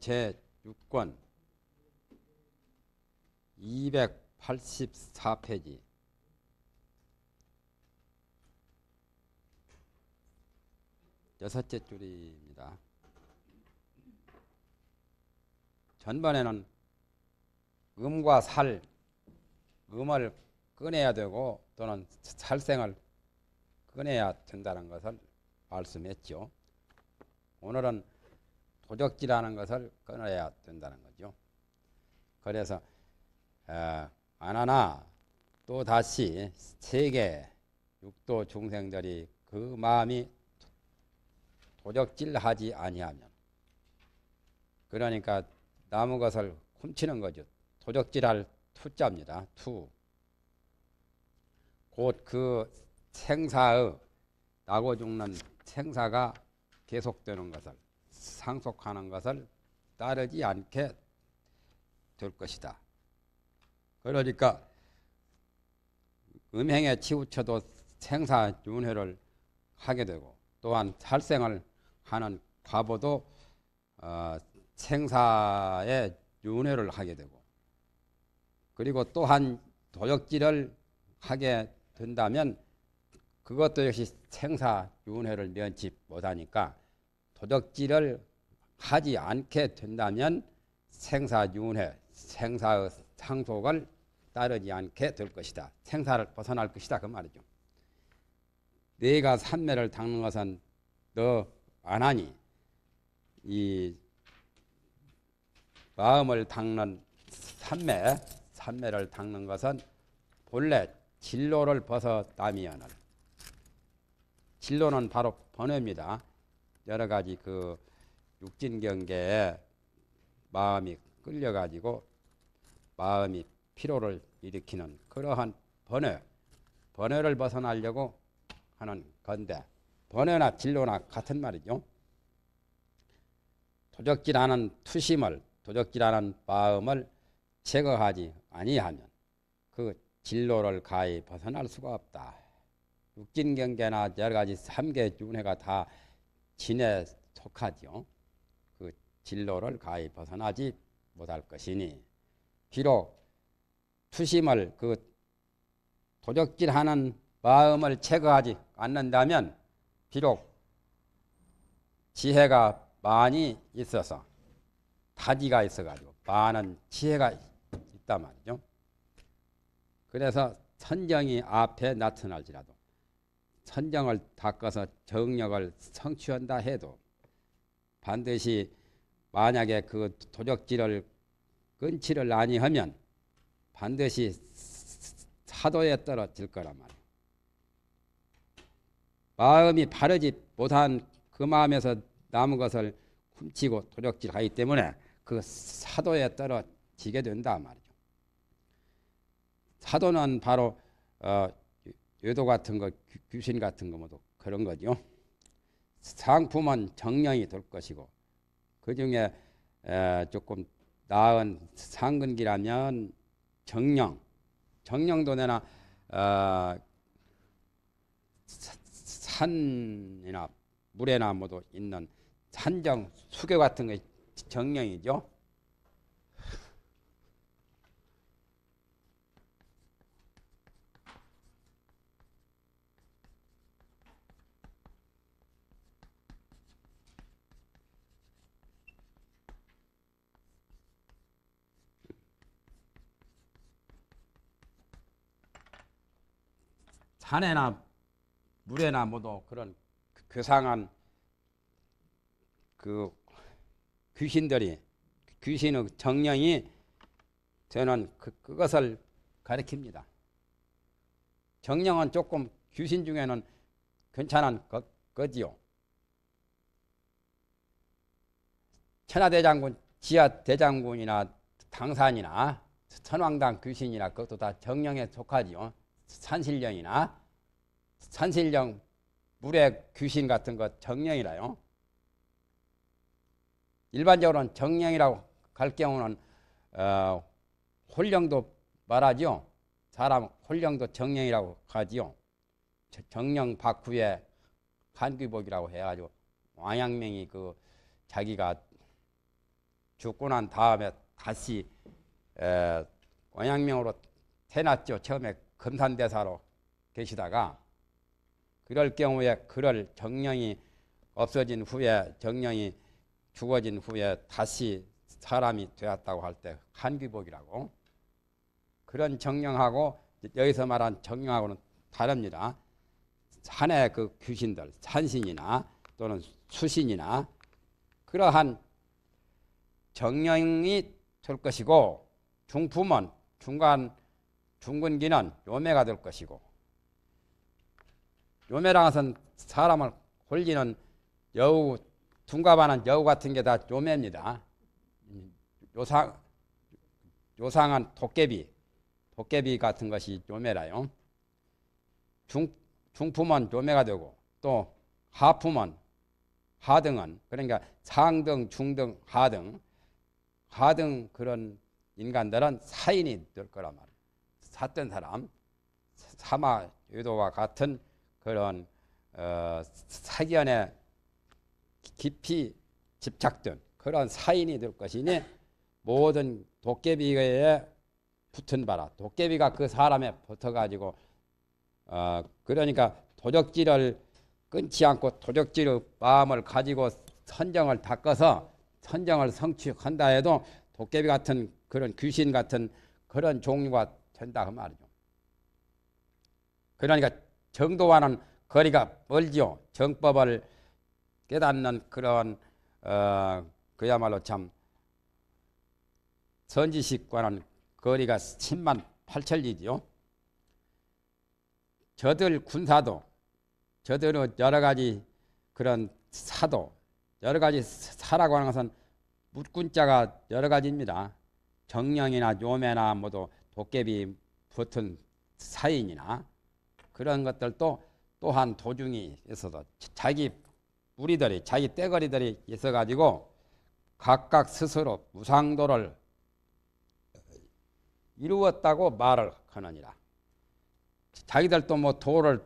제6권 284페이지 여섯째 줄입니다. 전번에는 음과 살, 음을 꺼내야 되고 또는 살생을 꺼내야 된다는 것을 말씀했죠. 오늘은 도적질하는 것을 끊어야 된다는 거죠. 그래서 안하나 또 다시 세계 육도 중생들이 그 마음이 도적질하지 아니하면, 그러니까 남의 것을 훔치는 거죠. 도적질할 투자입니다. 투. 곧 그 생사의 나고 죽는 생사가 계속되는 것을, 상속하는 것을 따르지 않게 될 것이다. 그러니까 음행에 치우쳐도 생사윤회를 하게 되고, 또한 살생을 하는 과보도 생사의 윤회를 하게 되고, 그리고 또한 도적질을 하게 된다면 그것도 역시 생사윤회를 면치 못하니까, 도적질을 하지 않게 된다면 생사윤회, 생사의 상속을 따르지 않게 될 것이다. 생사를 벗어날 것이다, 그 말이죠. 내가 삼매를 닦는 것은 너 안 하니, 이 마음을 닦는 삼매를 닦는 것은 본래 진로를 벗어나면은, 진로는 바로 번뇌입니다. 여러 가지 그 육진경계에 마음이 끌려가지고 마음이 피로를 일으키는 그러한 번뇌를 벗어나려고 하는 건데, 번뇌나 진로나 같은 말이죠. 도적질하는 투심을, 도적질하는 마음을 제거하지 아니하면 그 진로를 가히 벗어날 수가 없다. 육진경계나 여러 가지 삼계 윤회가 다 진에 속하죠. 그 진로를 가히 벗어나지 못할 것이니, 비록 투심을, 그 도적질하는 마음을 제거하지 않는다면 비록 지혜가 많이 있어서, 다지가 있어가지고 많은 지혜가 있단 말이죠. 그래서 선정이 앞에 나타날지라도, 선정을 닦아서 정력을 성취한다 해도 반드시 만약에 그 도적질을 끊지를 아니하면 반드시 사도에 떨어질 거란 말이에요. 마음이 바르지 못한 그 마음에서 남은 것을 훔치고 도적질하기 때문에 그 사도에 떨어지게 된다 말이죠. 사도는 바로 외도 같은 거, 귀신 같은 거 모두 그런 거죠. 상품은 정령이 될 것이고, 그 중에 조금 나은 상근기라면 정령도 내나 산이나 물에나 모두 있는 산정, 수교 같은 게 정령이죠. 산에나 물에나 모두 그런 괴상한 그 귀신의 정령이 저는 그것을 가리킵니다. 정령은 조금 귀신 중에는 괜찮은 거지요. 천하대장군, 지하대장군이나 당산이나 천왕당 귀신이나 그것도 다 정령에 속하지요. 산신령이나 산신령, 물의 귀신 같은 것 정령이라요. 일반적으로는 정령이라고 할 경우는 홀령도 말하죠. 사람 홀령도 정령이라고 하지요. 정령 박후에 한귀복이라고 해가지고 왕양명이 그 자기가 죽고 난 다음에 다시 원양명으로 태어났죠. 처음에 금산대사로 계시다가 그럴 경우에 그럴 정령이 없어진 후에 정령이 죽어진 후에 다시 사람이 되었다고 할 때 한귀복이라고. 그런 정령하고 여기서 말한 정령하고는 다릅니다. 산의 그 귀신들, 산신이나 또는 수신이나 그러한 정령이 될 것이고, 중품은 중근기는 요매가 될 것이고, 요매라는 것은 사람을 홀리는 여우, 둔갑하는 여우 같은 게 다 요매입니다. 요상한 도깨비 같은 것이 요매라요. 중품은 요매가 되고, 또 하품은, 하등은, 그러니까 상등, 중등, 하등 그런 인간들은 사인이 될 거란 말이에요. 삿된 사람, 사마유도와 같은 그런 사견에 깊이 집착된 그런 사인이 될 것이니, 모든 도깨비에 붙은 바라, 도깨비가 그 사람에 붙어가지고 그러니까 도적질을 끊지 않고 도적질의 마음을 가지고 선정을 닦아서 선정을 성취한다 해도 도깨비 같은 그런 귀신 같은 그런 종류가 된다 그 말이죠. 그러니까 정도와는 거리가 멀지요. 정법을 깨닫는 그런 그야말로 참 선지식과는 거리가 10만 8천리지요. 저들 군사도, 저들은 여러 가지 그런 사도, 여러 가지 사라고 하는 것은 묻군자가 여러 가지입니다. 정령이나 요매나 모두 도깨비 붙은 사인이나 그런 것들도 또한 도중이 있어서 자기 무리들이, 자기 떼거리들이 있어가지고 각각 스스로 무상도를 이루었다고 말을 하느니라. 자기들도 뭐 도를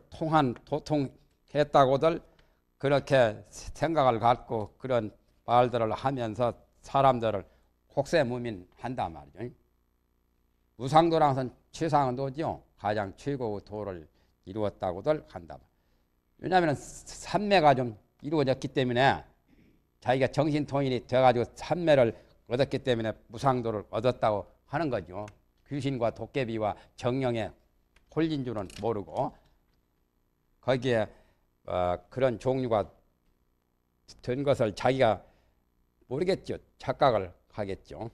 도통했다고들 그렇게 생각을 갖고 그런 말들을 하면서 사람들을 혹세무민한단 말이죠. 무상도라는 것은 최상한 도죠. 가장 최고의 도를 이루었다고들 한다. 왜냐하면 삼매가 좀 이루어졌기 때문에, 자기가 정신통일이 되어가지고 삼매를 얻었기 때문에 무상도를 얻었다고 하는 거죠. 귀신과 도깨비와 정령에 홀린 줄은 모르고 거기에 그런 종류가 된 것을 자기가 모르겠죠. 착각을 하겠죠.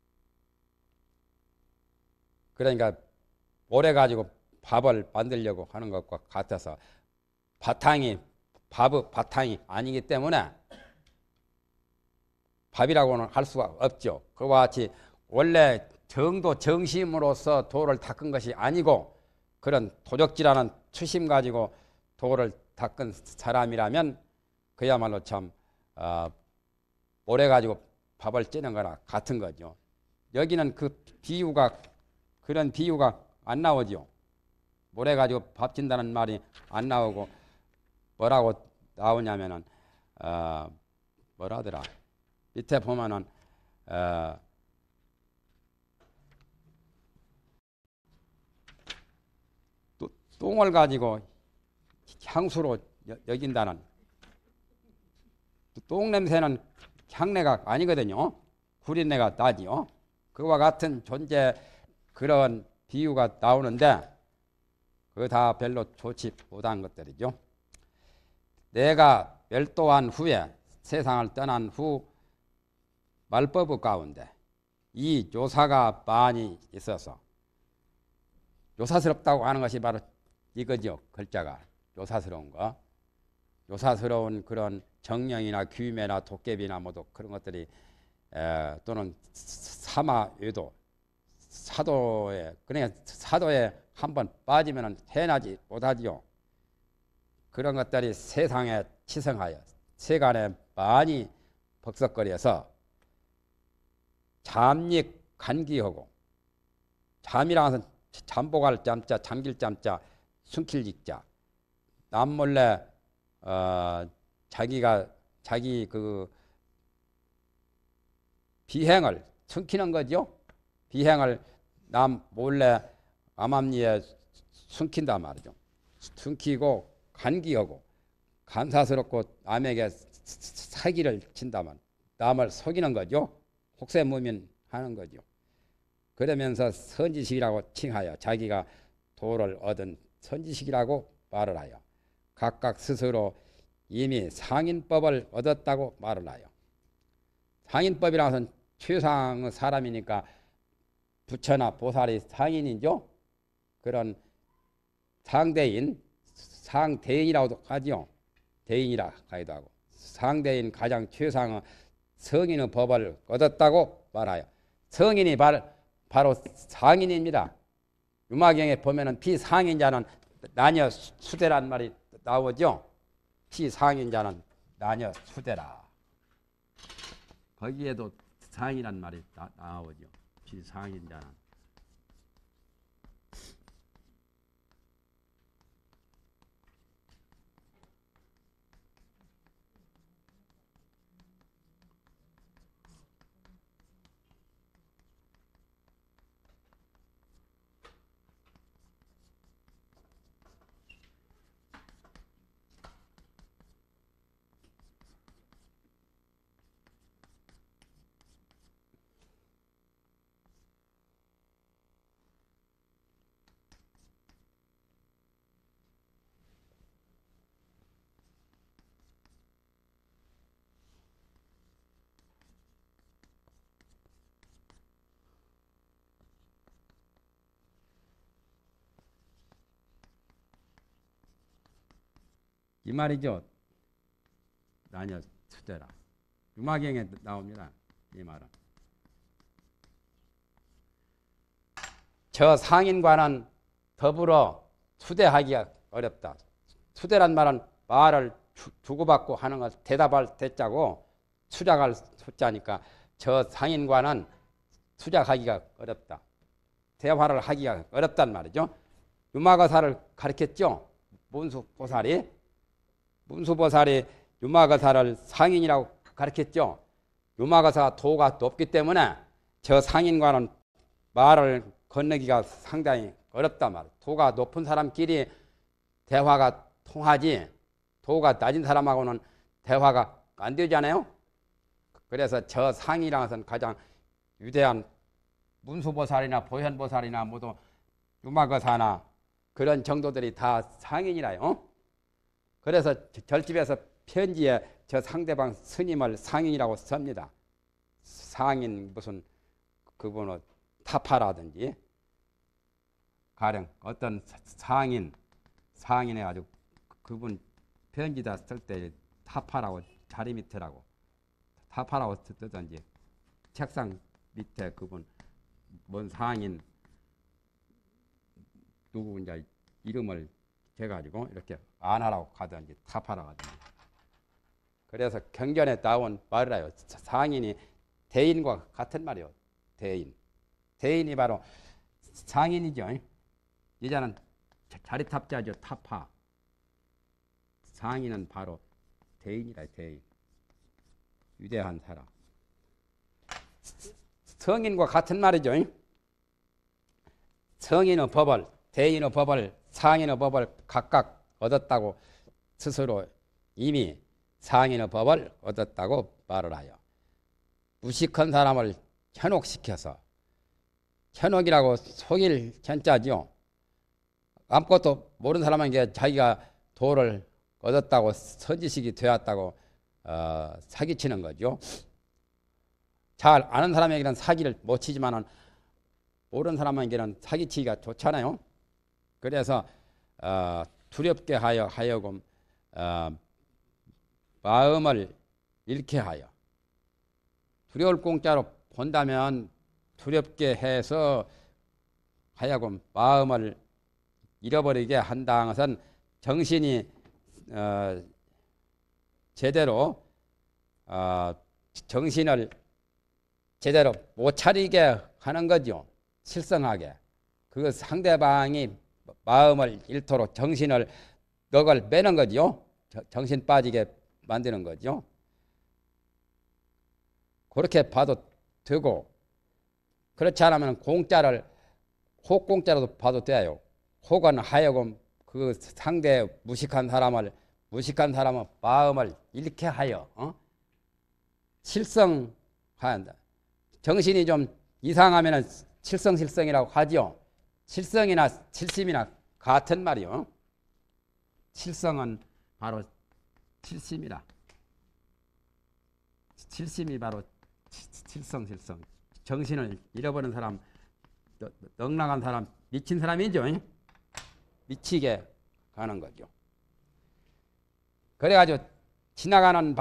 그러니까 오래 가지고 밥을 만들려고 하는 것과 같아서 밥의 바탕이 아니기 때문에 밥이라고는 할 수가 없죠. 그와 같이 원래 정심으로서 도를 닦은 것이 아니고 그런 도적질하는 추심 가지고 도를 닦은 사람이라면 그야말로 참 오래 가지고 밥을 찌는 거나 같은 거죠. 여기는 그런 비유가 안 나오죠. 오래 가지고 밥 진다는 말이 안 나오고 뭐라고 나오냐면은 뭐라더라. 밑에 보면은 똥을 가지고 향수로 여긴다는, 똥 냄새는 향내가 아니거든요. 구린내가 나지요. 그와 같은 존재 그런 비유가 나오는데 그거 다 별로 좋지 못한 것들이죠. 내가 멸도한 후에, 세상을 떠난 후 말법 가운데 이 요사가 많이 있어서, 요사스럽다고 하는 것이 바로 이거죠. 글자가 요사스러운 거. 요사스러운 그런 정령이나 귀매나 도깨비나 모두 그런 것들이 또는 사마외도, 사도에, 그러니까 사도에 한번 빠지면 해나지 못하지요. 그런 것들이 세상에 치성하여 세간에 많이 벅석거려서 잠익 간기하고, 잠이라는 것은 잠복할 잠자, 잠길 잠자, 숨길 직자, 남몰래 자기 그 비행을 숨기는 거죠. 비행을 남 몰래 암암리에 숨긴단 말이죠. 숨기고 간기하고 감사스럽고 남에게 사기를 친다면 남을 속이는 거죠. 혹세무민하는 거죠. 그러면서 선지식이라고 칭하여 자기가 도를 얻은 선지식이라고 말을 하여 각각 스스로 이미 상인법을 얻었다고 말을 하여 상인법이라는 것은 최상의 사람이니까 부처나 보살이 상인이죠. 그런 상대인, 상대인이라고도 하죠. 대인이라 하기도 하고 상대인 가장 최상의 성인의 법을 얻었다고 말하여 성인이 바로 상인입니다. 유마경에 보면은 비상인자는 나녀 수대란 말이 나오죠. 비상인자는 나녀 수대라. 거기에도 상이란 말이 나오죠. 비상인자는. 이 말이죠. 나녀 수대라. 유마경에 나옵니다. 이 말은. 저 상인과는 더불어 수대하기가 어렵다. 수대란 말은 말을 주고받고 하는 것, 대답할 대자고 수작할 수자니까 저 상인과는 수작하기가 어렵다. 대화를 하기가 어렵단 말이죠. 유마거사를 가르쳤죠. 문수보살이 유마거사를 상인이라고 가르쳤죠. 유마거사 도가 높기 때문에 저 상인과는 말을 건너기가 상당히 어렵단 말이에요. 도가 높은 사람끼리 대화가 통하지 도가 낮은 사람하고는 대화가 안 되잖아요. 그래서 저 상이라는 것은 가장 위대한 문수보살이나 보현보살이나 모두 유마거사나 그런 정도들이 다 상인이라요. 그래서 절집에서 편지에 저 상대방 스님을 상인이라고 씁니다. 상인 무슨 그분의 타파라든지 가령 어떤 상인에 아주 그분 편지다 쓸 때 타파라고 자리 밑에라고 타파라고 쓰든지 책상 밑에 그분 뭔 상인 누구 이제 이름을 해가지고 이렇게 안하라고 가든지 타파라고 하든지. 그래서 경전에 나온 말을 해요. 상인이 대인과 같은 말이요. 대인이 바로 상인이죠. 이자는 자리탑자죠. 타파. 상인은 바로 대인이라. 대인. 위대한 사람. 성인과 같은 말이죠. 성인의 법을, 대인의 법을, 상인의 법을 각각 얻었다고 스스로 이미 상인의 법을 얻었다고 말을 하여 무식한 사람을 현혹시켜서, 현혹이라고 속일 현자죠. 아무것도 모르는 사람에게 자기가 도를 얻었다고 선지식이 되었다고 사기치는 거죠. 잘 아는 사람에게는 사기를 못 치지만은 모르는 사람에게는 사기치기가 좋잖아요. 그래서 두렵게 하여금 마음을 잃게 하여 두려울 공짜로 본다면 두렵게 해서 하여금 마음을 잃어버리게 한다는 것은 정신이 제대로 정신을 제대로 못 차리게 하는 거죠. 실성하게. 그 상대방이 마음을 잃도록 정신을 넋을 매는 거죠. 정신 빠지게 만드는 거죠. 그렇게 봐도 되고, 그렇지 않으면 공짜를 혹공짜로도 봐도 돼요. 혹은 하여금 그 상대 무식한 사람의 마음을 잃게 하여 칠성한다. 정신이 좀 이상하면은 칠성이라고 하지요. 칠성이나 칠심이나 같은 말이요. 칠성은 바로 칠심이라. 칠심이 바로 칠성. 정신을 잃어버린 사람, 넉넉한 사람, 미친 사람이죠. 미치게 가는 거죠. 그래가지고 지나가는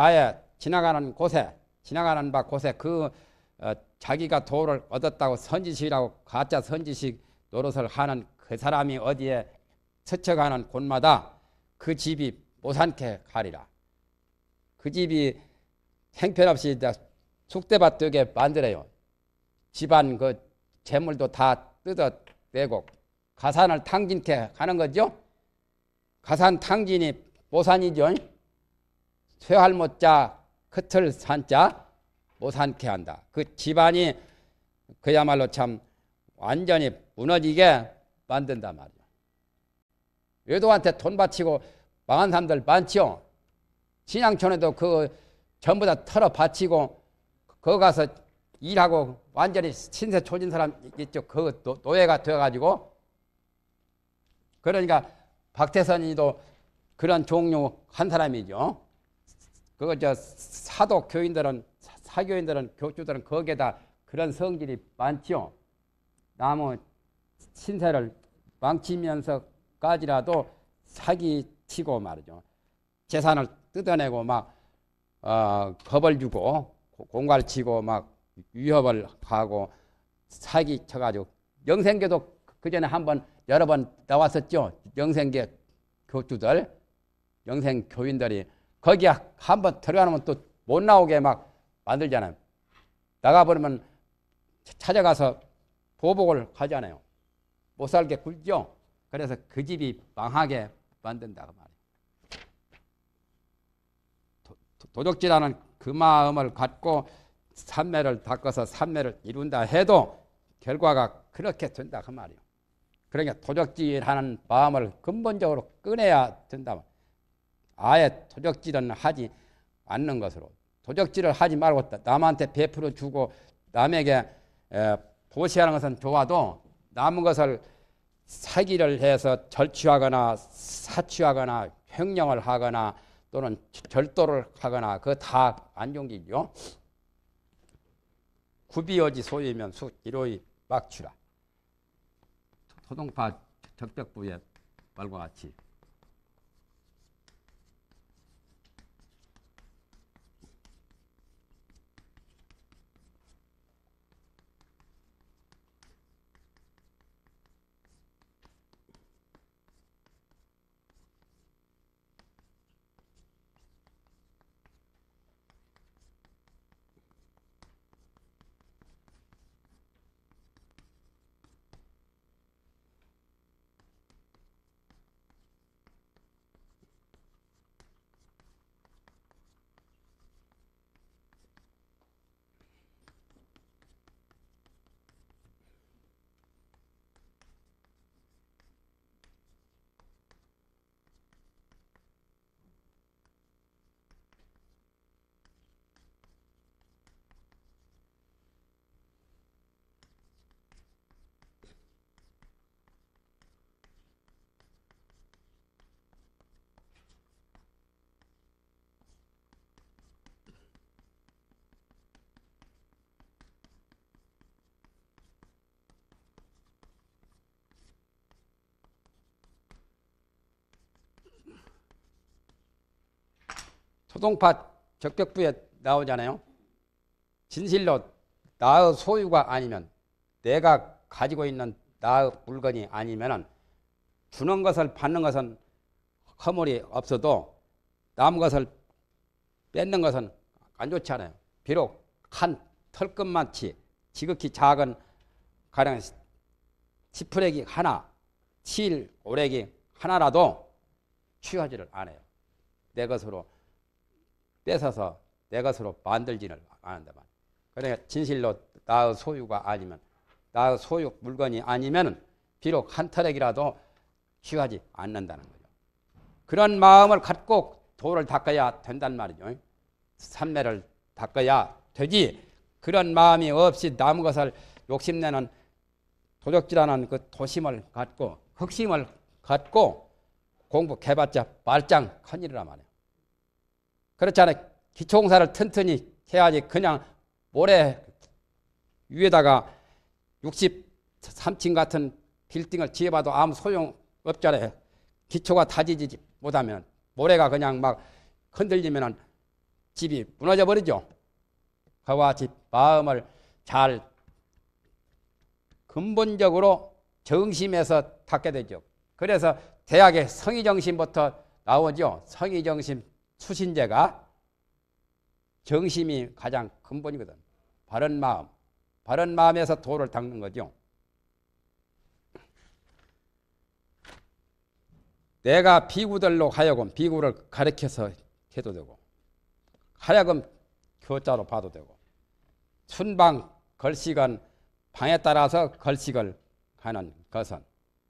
곳에 그 자기가 도를 얻었다고 선지식이라고 가짜 선지식 노릇을 하는 그 사람이 어디에 스쳐가는 곳마다 그 집이 못산게 가리라. 그 집이 형편없이 쑥대밭 되게 만들어요. 집안 그 재물도 다 뜯어내고 가산을 탕진케 하는 거죠. 가산 탕진이 모산이죠. 쇠할못자 커틀 산자 모산케 한다. 그 집안이 그야말로 참 완전히 무너지게 만든단 말이에요. 외도한테 돈 바치고 망한 사람들 많죠. 신양촌에도 그 전부 다 털어 바치고 거기 가서 일하고 완전히 신세 초진 사람 있죠. 그 노예가 되어가지고. 그러니까 박태선이도 그런 종류 한 사람이죠. 그거 사도 교인들은, 사교인들은, 교주들은 거기에다 그런 성질이 많죠. 남의 신세를 망치면서까지라도 사기치고 말이죠. 재산을 뜯어내고 막 겁을 주고 공갈 치고 막 위협을 하고 사기 쳐가지고 영생계도 그 전에 여러 번 나왔었죠. 영생계 교주들, 영생 교인들이 거기에 한번 들어가면 또 못 나오게 막 만들잖아요. 나가버리면 찾아가서 보복을 하잖아요. 못 살게 굴죠. 그래서 그 집이 망하게 만든다고 말이에요. 도적질하는 그 마음을 갖고 삼매를 닦아서 삼매를 이룬다 해도 결과가 그렇게 된다 그 말이에요. 그러니까 도적질하는 마음을 근본적으로 끊어야 된다. 아예 도적질은 하지 않는 것으로. 도적질을 하지 말고 남한테 베풀어 주고 남에게 보시하는 것은 좋아도 남은 것을 사기를 해서 절취하거나 사취하거나 횡령을 하거나 또는 절도를 하거나 그거 다 안 좋은 길이죠. 구비어지 소유면 일호의 막추라. 소동파 적벽부의 말과 같이. 소동파 적벽부에 나오잖아요. 진실로 나의 소유가 아니면 내가 가지고 있는 나의 물건이 아니면은 주는 것을 받는 것은 허물이 없어도 남은 것을 뺏는 것은 안 좋잖아요. 비록 한 털끝만치 지극히 작은 가령 치푸레기 하나, 칠 오래기 하나라도 취하지를 않아요. 내 것으로 뺏어서 내 것으로 만들지를 않는다만. 그러니까 진실로 나의 소유가 아니면, 나의 소유 물건이 아니면 비록 한 터럭이라도 취하지 않는다는 거죠. 그런 마음을 갖고 도를 닦아야 된단 말이죠. 삼매를 닦아야 되지. 그런 마음이 없이 남은 것을 욕심내는 도적질하는 그 도심을 갖고 흑심을 갖고 공부해봤자 말짱 큰일이란 말이에요. 그렇잖아요. 기초공사를 튼튼히 해야지 그냥 모래 위에다가 63층 같은 빌딩을 지어봐도 아무 소용 없잖아요. 기초가 다지지 못하면 모래가 그냥 막 흔들리면 집이 무너져 버리죠. 그와 같이 마음을 잘 근본적으로 정심에서 닦게 되죠. 그래서 대학의 성의정심부터 나오죠. 성의정심 수신제가 정심이 가장 근본이거든. 바른 마음, 바른 마음에서 도를 닦는 거죠. 내가 비구들로 하여금 비구를 가르쳐서 해도 되고 하여금 교자로 봐도 되고 순방 걸식은 방에 따라서 걸식을 하는 것은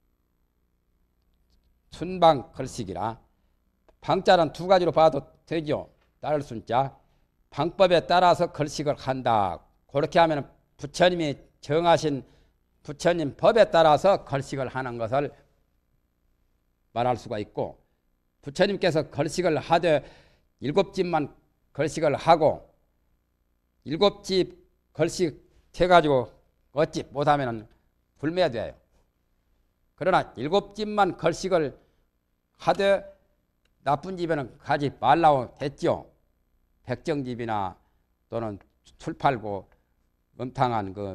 순방 걸식이라 방자는 두 가지로 봐도 되죠. 따를 순자 방법에 따라서 걸식을 한다. 그렇게 하면 부처님이 정하신 부처님 법에 따라서 걸식을 하는 것을 말할 수가 있고 부처님께서 걸식을 하되 7집만 걸식을 하고 7집 걸식 해가지고 어찌 못하면 불매돼요. 그러나 7집만 걸식을 하되 나쁜 집에는 가지 말라고 했죠. 백정집이나 또는 술 팔고 음탕한 그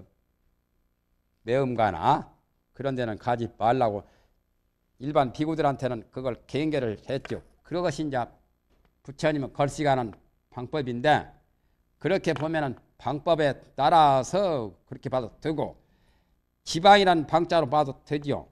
매음가나 그런 데는 가지 말라고 일반 비구들한테는 그걸 경계를 했죠. 그것이 이제 부처님은 걸식하는 방법인데 그렇게 보면은 방법에 따라서 그렇게 봐도 되고 지방이라는 방자로 봐도 되죠.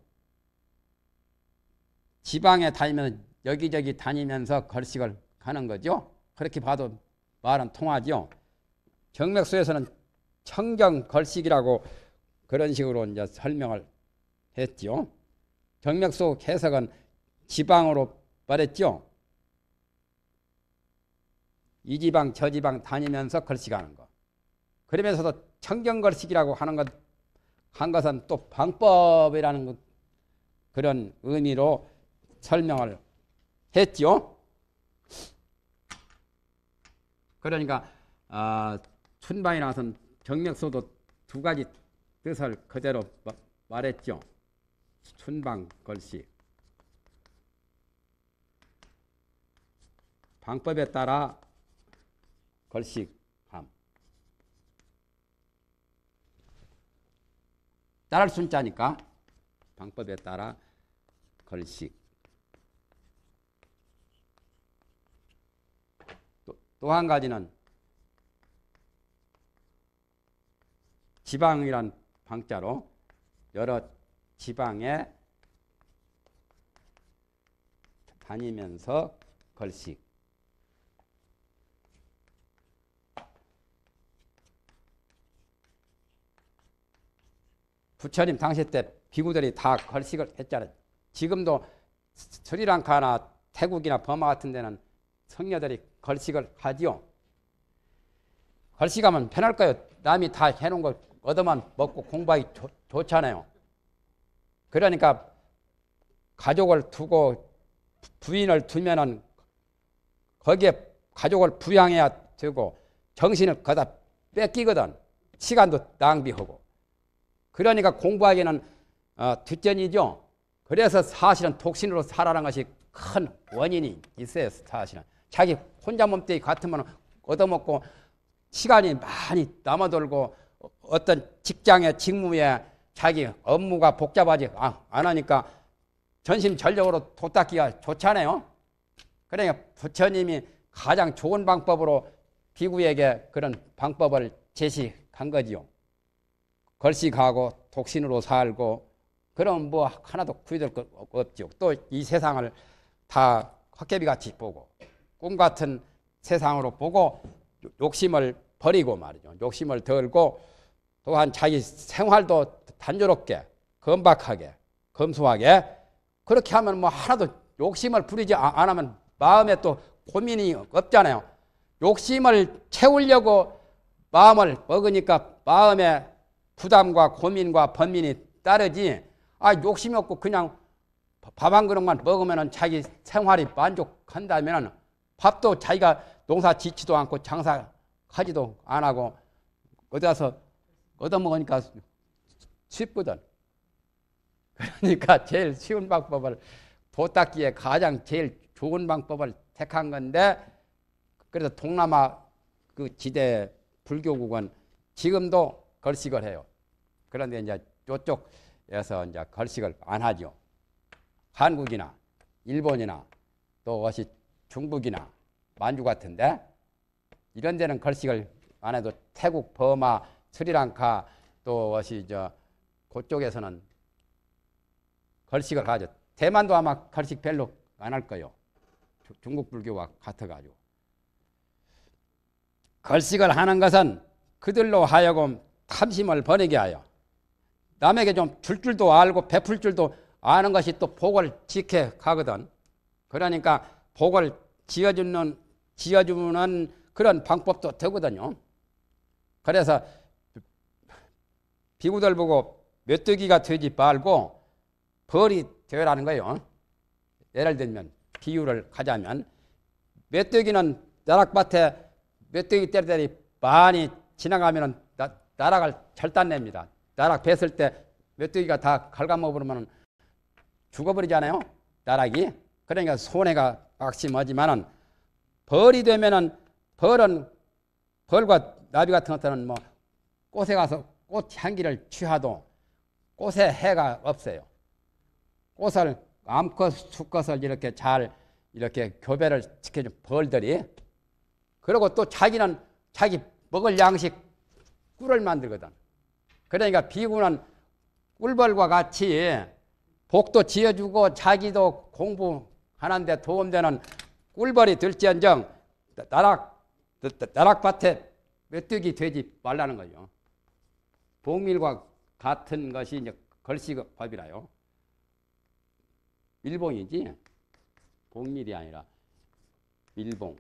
지방에 다니면 여기저기 다니면서 걸식을 하는 거죠. 그렇게 봐도 말은 통하죠. 정맥수에서는 청정 걸식이라고 그런 식으로 이제 설명을 했죠. 정맥수 해석은 지방으로 말했죠. 이 지방 저 지방 다니면서 걸식하는 거. 그러면서도 청정 걸식이라고 하는 것 한 것은 또 방법이라는 것, 그런 의미로 설명을 했죠. 그러니까 춘방이 나선 정맥수도 두 가지 뜻을 그대로 말했죠. 춘방 걸식 방법에 따라 걸식함. 따를 순자니까 방법에 따라 걸식. 또 한 가지는 지방이란 방자로 여러 지방에 다니면서 걸식. 부처님 당시 때 비구들이 다 걸식을 했잖아요. 지금도 스리랑카나 태국이나 버마 같은 데는 성녀들이 걸식을 하지요. 걸식하면 편할 거예요. 남이 다 해놓은 거 얻어만 먹고 공부하기 좋잖아요. 그러니까 가족을 두고 부인을 두면은 거기에 가족을 부양해야 되고 정신을 거다 뺏기거든. 시간도 낭비하고. 그러니까 공부하기는 뒷전이죠. 그래서 사실은 독신으로 살아가는 것이 큰 원인이 있어요. 사실은 자기 혼자 몸뚱이 같으면 얻어먹고 시간이 많이 남아돌고 어떤 직장의 직무에 자기 업무가 복잡하지 안 하니까 전심전력으로 도 닦기가 좋잖아요. 그러니까 부처님이 가장 좋은 방법으로 비구에게 그런 방법을 제시한 거지요. 걸식하고 독신으로 살고 그럼 뭐 하나도 구해줄 거 없죠. 또 이 세상을 다 헛개비같이 보고 꿈 같은 세상으로 보고 욕심을 버리고 말이죠. 욕심을 덜고 또한 자기 생활도 단조롭게 건박하게 검소하게 그렇게 하면 뭐 하나도 욕심을 부리지 안 하면 마음에 또 고민이 없잖아요. 욕심을 채우려고 마음을 먹으니까 마음에 부담과 고민과 번민이 따르지. 욕심이 없고 그냥 밥 한 그릇만 먹으면 자기 생활이 만족한다면 밥도 자기가 농사 짓지도 않고 장사하지도 안 하고 어디 가서 얻어먹으니까 쉽거든. 그러니까 제일 쉬운 방법을 도 닦기에 가장 제일 좋은 방법을 택한 건데 그래서 동남아 그 지대 불교국은 지금도 걸식을 해요. 그런데 이제 이쪽에서 이제 걸식을 안 하죠. 한국이나 일본이나 또 어시 중국이나 만주 같은데 이런 데는 걸식을 안 해도 태국, 버마, 스리랑카 또 어시 그쪽에서는 걸식을 하죠. 대만도 아마 걸식 별로 안 할 거예요. 중국 불교와 같아가지고. 걸식을 하는 것은 그들로 하여금 탐심을 버리게 하여 남에게 좀 줄 줄도 알고 베풀 줄도 아는 것이 또 복을 지켜 가거든. 그러니까 복을 지어주는 그런 방법도 되거든요. 그래서 비구들 보고 메뚜기가 되지 말고 벌이 되라는 거예요. 예를 들면 비유를 가자면 메뚜기는 나락밭에 메뚜기 떼들이 많이 지나가면 나락을 절단냅니다. 나락 뱄을 때 메뚜기가 다 갉아먹으면 죽어버리잖아요. 나락이. 그러니까 손해가 막심하지만은 벌이 되면은 벌과 나비 같은 것들은 뭐 꽃에 가서 꽃 향기를 취하도 꽃에 해가 없어요. 꽃을 암컷 수컷을 이렇게 잘 이렇게 교배를 시켜준 벌들이 그리고 또 자기는 자기 먹을 양식 꿀을 만들거든. 그러니까 비구는 꿀벌과 같이 복도 지어주고 자기도 공부하는데 도움되는 꿀벌이 될지언정 나락밭에 메뚜기 되지 말라는 거죠. 복밀과 같은 것이 이제 걸식법이라요. 밀봉이지 복밀이 아니라 밀봉.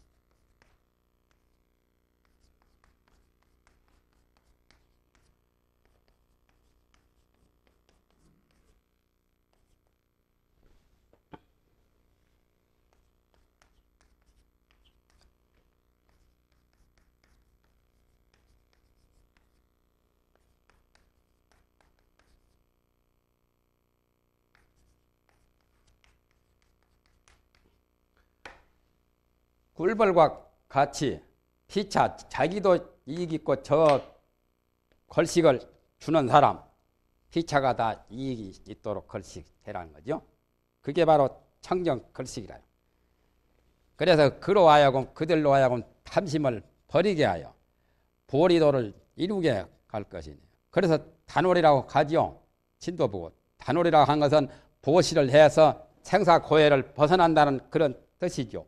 꿀벌과 같이 피차 자기도 이익 있고 저 걸식을 주는 사람 피차가 다 이익이 있도록 걸식해라는 거죠. 그게 바로 청정 걸식이라요. 그래서 그로 하여금 그들로 하여금 탐심을 버리게 하여 보리도를 이루게 갈 것이니 그래서 단월이라고 하지요. 신도 보고 단월이라고 한 것은 보시를 해서 생사고해를 벗어난다는 그런 뜻이죠.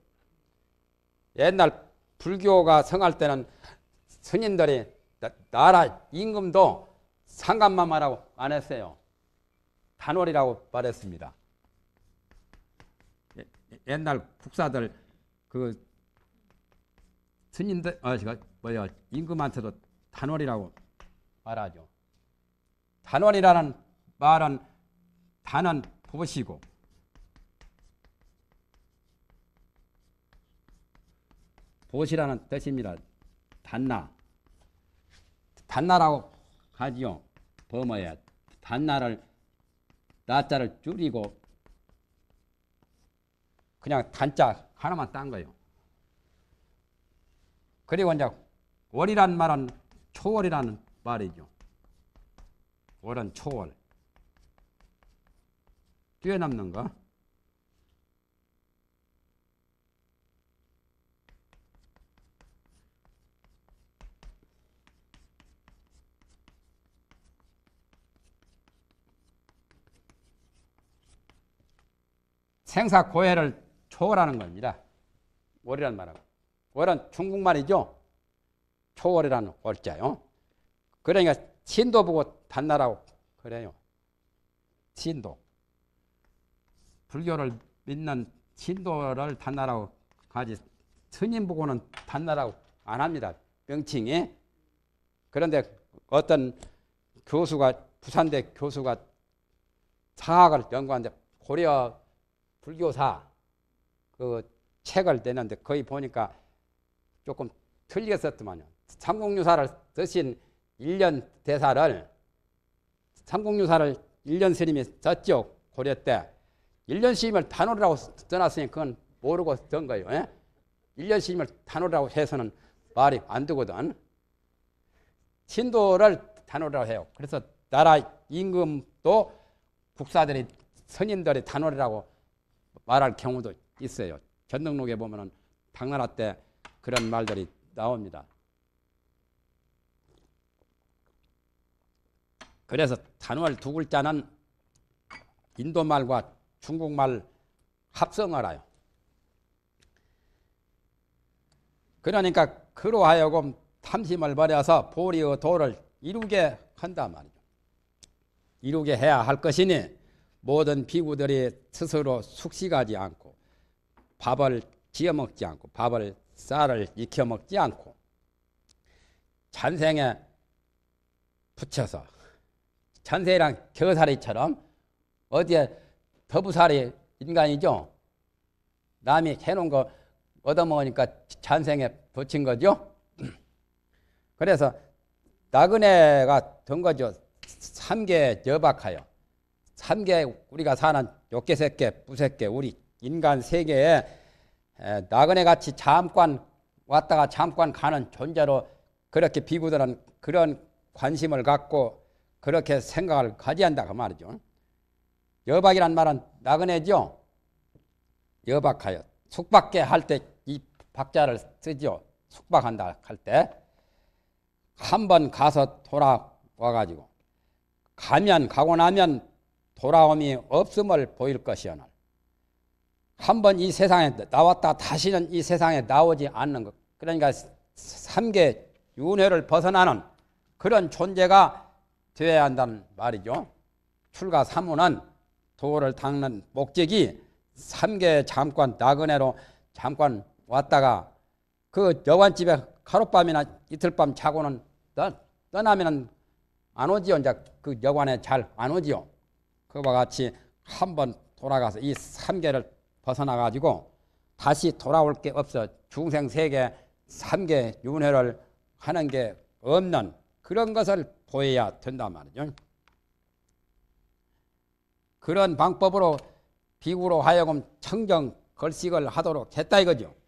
옛날 불교가 성할 때는 스님들이 나라 임금도 상감마마라고 안 했어요. 단월이라고 말했습니다. 옛날 국사들 그 스님들 임금한테도 단월이라고 말하죠. 단월이라는 말은 단은 보시고 보시라는 뜻입니다. 단나라고 하지요. 범어에 단나를 나자를 줄이고 그냥 단자 하나만 딴 거예요. 그리고 이제 월이란 말은 초월이라는 말이죠. 월은 초월. 뛰어넘는 거. 생사고해를 초월하는 겁니다. 월이란 말은. 월은 중국말이죠. 초월이라는 월자요. 그러니까 신도 보고 단나라고 그래요. 신도. 불교를 믿는 신도를 단나라고 가지 스님 보고는 단나라고 안 합니다. 명칭이. 그런데 어떤 교수가 부산대 교수가 사학을 연구하는데 고려 불교사 그 책을 내는데 거의 보니까 조금 틀렸었더만요. 삼국유사를 쓰신 1년 대사를 삼국유사를 1년 스님이 썼죠. 고려 때. 1년 스님을 단호라고 써놨으니 그건 모르고 쓴 거예요. 예? 1년 스님을 단호라고 해서는 말이 안 되거든. 신도를 단호라고 해요. 그래서 나라 임금도 국사들이 스님들이 단호라고 말할 경우도 있어요. 전등록에 보면은 당나라 때 그런 말들이 나옵니다. 그래서 단월 두 글자는 인도말과 중국말 합성어라요. 그러니까 그로 하여금 탐심을 버려서 보리의 도를 이루게 한단 말이죠. 이루게 해야 할 것이니 모든 비구들이 스스로 숙식하지 않고 밥을 지어 먹지 않고 밥을 쌀을 익혀 먹지 않고 잔생에 붙여서 잔생이랑 겨살이처럼 어디에 더부살이 인간이죠. 남이 해놓은 거 얻어먹으니까 잔생에 붙인 거죠. 그래서 나그네가 된 거죠. 3개 여박하여 3개 우리가 사는 욕계색계 부색계 우리 인간 세계에 나그네같이 잠깐 왔다가 잠깐 가는 존재로 그렇게 비구들은 그런 관심을 갖고 그렇게 생각을 가져야 한다 그 말이죠. 여박이란 말은 나그네죠. 여박하여 숙박계 할 때 이 박자를 쓰죠. 숙박한다 할 때 한 번 가서 돌아와가지고 가고 나면 돌아옴이 없음을 보일 것이오늘 한 번 이 세상에 나왔다 다시는 이 세상에 나오지 않는 것. 그러니까 3개 윤회를 벗어나는 그런 존재가 되어야 한다는 말이죠. 출가 사무는 도를 닦는 목적이 3개 잠깐 나그네로 잠깐 왔다가 그 여관집에 하룻밤이나 이틀밤 자고는 떠나면 안 오지요. 이제 그 여관에 잘 안 오지요. 그와 같이 한번 돌아가서 이 3개를 벗어나가지고 다시 돌아올 게 없어. 중생 세계 3개 윤회를 하는 게 없는 그런 것을 보여야 된단 말이죠. 그런 방법으로 비구로 하여금 청정 걸식을 하도록 했다 이거죠.